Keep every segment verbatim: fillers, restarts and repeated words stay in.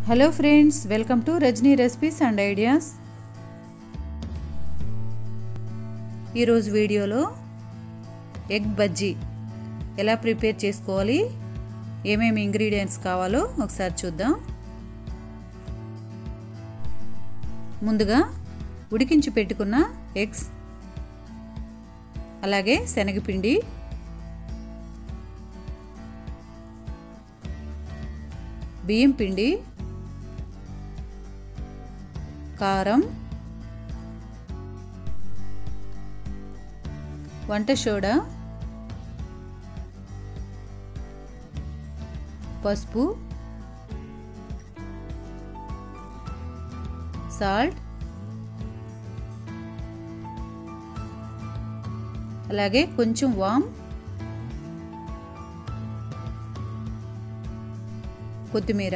Hello friends, welcome to Rajani recipes and ideas. ఈరోజు వీడియోలో egg bajji ఎలా ప్రిపేర్ చేసుకోవాలి, ఏమేమి ఇంగ్రీడియంట్స్ కావాలో ఒకసారి చూద్దాం. ముందుగా ఉడికించి పెట్టుకున్న ఎగ్స్, అలాగే శనగపిండి, బియ్యం పిండి, కారం, వంట సోడా, పసుపు, సాల్ట్, అలాగే కొంచెం వామ్, కొత్తిమీర.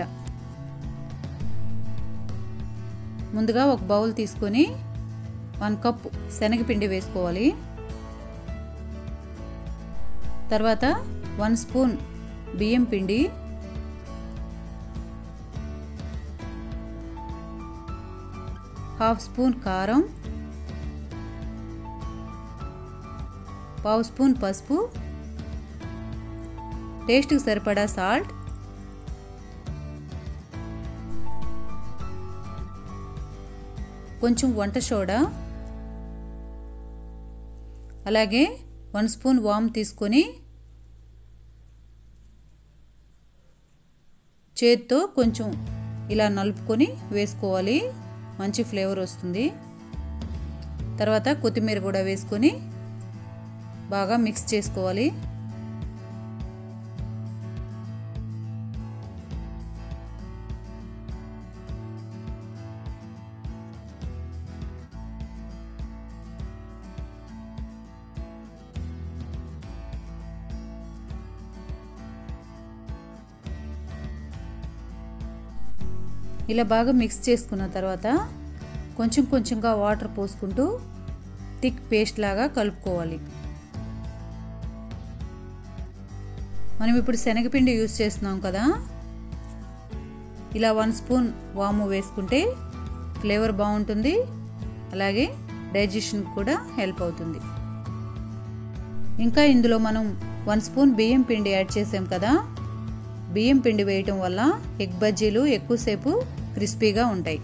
ముందుగా ఒక బౌల్ తీసుకొని వన్ కప్ శనగపిండి వేసుకోవాలి. తర్వాత వన్ స్పూన్ బియ్యం పిండి, హాఫ్ స్పూన్ కారం, పావు స్పూన్ పసుపు, టేస్ట్కి సరిపడా సాల్ట్, కొంచెం వంట సోడా, అలాగే వన్ స్పూన్ వామ్ తీసుకొని చేత్తో కొంచెం ఇలా నలుపుకొని వేసుకోవాలి, మంచి ఫ్లేవర్ వస్తుంది. తర్వాత కొత్తిమీర కూడా వేసుకొని బాగా మిక్స్ చేసుకోవాలి. ఇలా బాగా మిక్స్ చేసుకున్న తర్వాత కొంచెం కొంచెంగా వాటర్ పోసుకుంటూ థిక్ పేస్ట్ లాగా కలుపుకోవాలి. మనం ఇప్పుడు శనగపిండి యూజ్ చేస్తున్నాం కదా, ఇలా వన్ స్పూన్ వాము వేసుకుంటే ఫ్లేవర్ బాగుంటుంది, అలాగే డైజెషన్ కూడా హెల్ప్ అవుతుంది. ఇంకా ఇందులో మనం వన్ స్పూన్ బియ్యం పిండి యాడ్ చేసాం కదా, బియ్యం పిండి వేయటం వల్ల ఎగ్ బజ్జీలు ఎక్కువసేపు క్రిస్పీగా ఉంటాయి.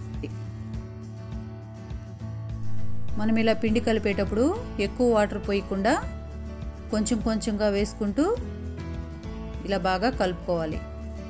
మనం ఇలా పిండి కలిపేటప్పుడు ఎక్కువ వాటర్ పోయకుండా కొంచెం కొంచెంగా వేసుకుంటూ ఇలా బాగా కలుపుకోవాలి.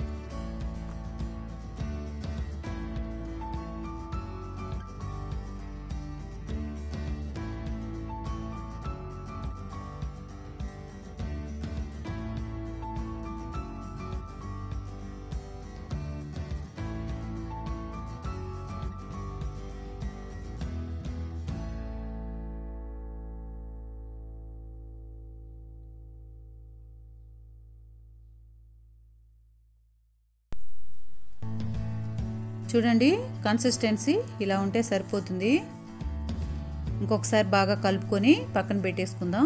చూడండి, కన్సిస్టెన్సీ ఇలా ఉంటే సరిపోతుంది. ఇంకొకసారి బాగా కలుపుకొని పక్కన పెట్టేసుకుందాం.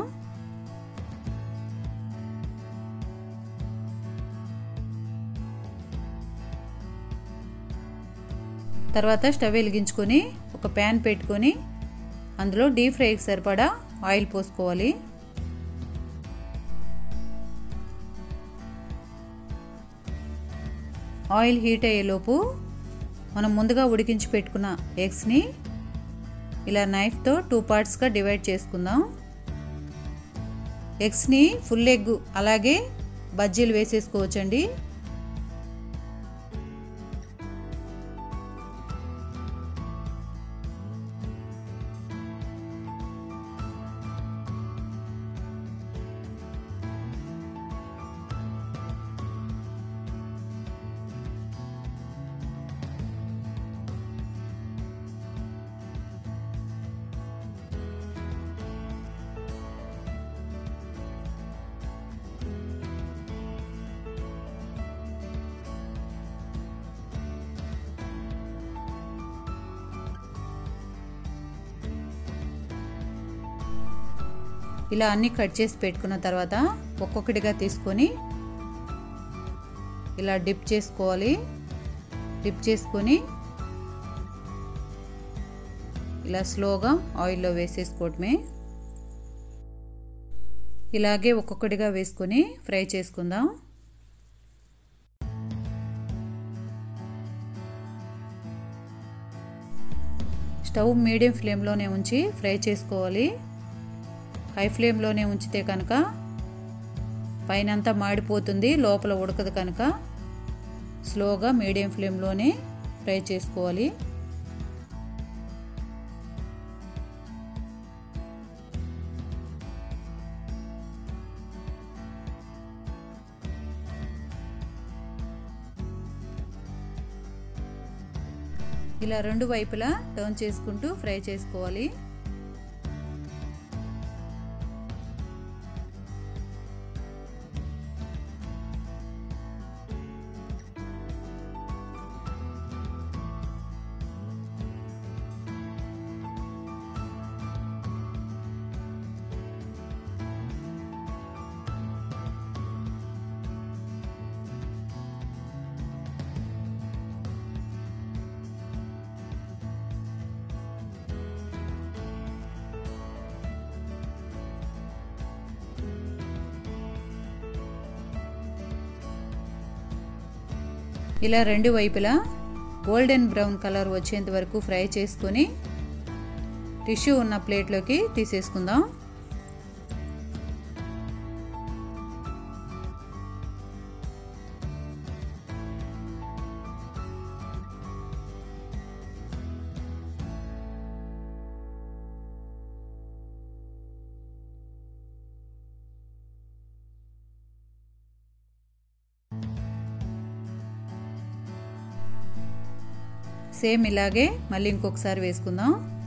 తర్వాత స్టవ్ వెలిగించుకొని ఒక ప్యాన్ పెట్టుకొని అందులో డీప్ ఫ్రైకి సరిపడా ఆయిల్ పోసుకోవాలి. ఆయిల్ హీట్ అయ్యేలోపు మనం ముందుగా ఉడికించి పెట్టుకున్న ఎగ్స్ని ఇలా నైఫ్తో టూ పార్ట్స్గా డివైడ్ చేసుకుందాం. ఎగ్స్ని ఫుల్ ఎగ్ అలాగే బజ్జీలు వేసేసుకోవచ్చండి. ఇలా అన్ని కట్ చేసి పెట్టుకున్న తర్వాత ఒక్కొక్కటిగా తీసుకొని ఇలా డిప్ చేసుకోవాలి. డిప్ చేసుకొని ఇలా స్లోగా ఆయిల్లో వేసేసుకోవటమే. ఇలాగే ఒక్కొక్కటిగా వేసుకొని ఫ్రై చేసుకుందాం. స్టవ్ మీడియం ఫ్లేమ్లోనే ఉంచి ఫ్రై చేసుకోవాలి. హై ఫ్లేమ్లోనే ఉంచితే కనుక పైనంతా మాడిపోతుంది, లోపల ఉడకదు. కనుక స్లోగా మీడియం ఫ్లేమ్లోనే ఫ్రై చేసుకోవాలి. ఇలా రెండు వైపులా టర్న్ చేసుకుంటూ ఫ్రై చేసుకోవాలి. ఇలా రెండు వైపులా గోల్డెన్ బ్రౌన్ కలర్ వచ్చేంత వరకు ఫ్రై చేసుకొని టిష్యూ ఉన్న ప్లేట్లోకి తీసేసుకుందాం. సేమ్ ఇలాగే మళ్ళీ ఇంకొకసారి వేసుకుందాం.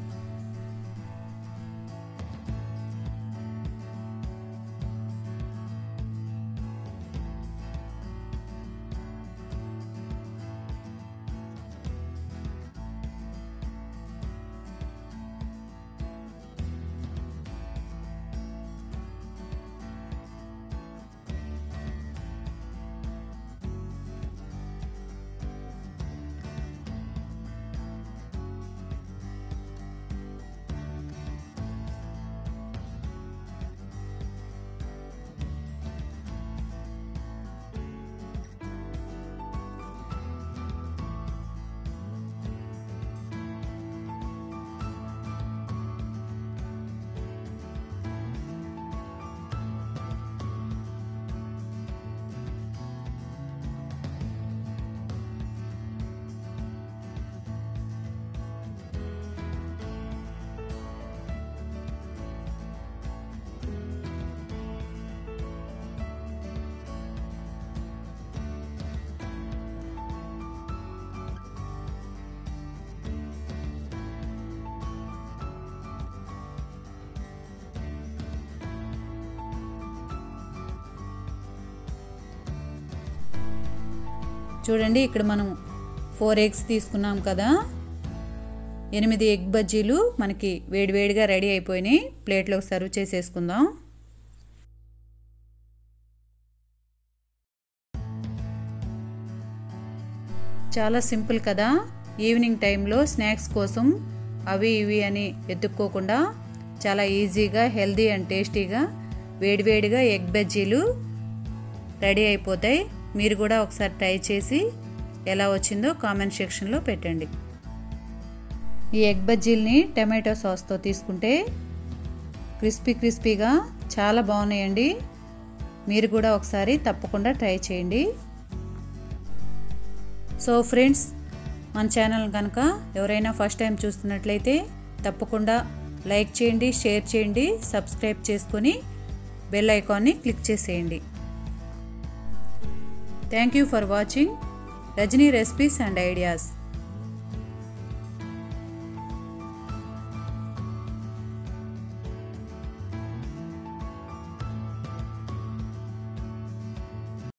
చూడండి, ఇక్కడ మనం ఫోర్ ఎగ్స్ తీసుకున్నాం కదా, ఎనిమిది ఎగ్ బజ్జీలు మనకి వేడివేడిగా రెడీ అయిపోయినాయి. ప్లేట్లోకి సర్వ్ చేసేసుకుందాం. చాలా సింపుల్ కదా. ఈవినింగ్ టైంలో స్నాక్స్ కోసం అవి ఇవి అని వెతుక్కోకుండా చాలా ఈజీగా, హెల్దీ అండ్ టేస్టీగా వేడివేడిగా ఎగ్ బజ్జీలు రెడీ అయిపోతాయి. మీరు కూడా ఒకసారి ట్రై చేసి ఎలా వచ్చిందో కామెంట్ సెక్షన్లో పెట్టండి. ఈ ఎగ్ బజ్జీల్ని టమాటో సాస్తో తీసుకుంటే క్రిస్పీ క్రిస్పీగా చాలా బాగున్నాయండి. మీరు కూడా ఒకసారి తప్పకుండా ట్రై చేయండి. సో ఫ్రెండ్స్, మన ఛానల్ కనుక ఎవరైనా ఫస్ట్ టైం చూస్తున్నట్లయితే తప్పకుండా లైక్ చేయండి, షేర్ చేయండి, సబ్స్క్రైబ్ చేసుకొని బెల్ ఐకాన్ని క్లిక్ చేసేయండి. Thank you for watching Rajni Recipes and Ideas.